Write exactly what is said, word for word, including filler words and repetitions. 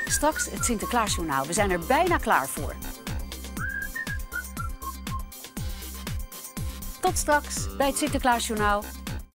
Straks het Sinterklaasjournaal. We zijn er bijna klaar voor. Tot straks bij het Sinterklaasjournaal.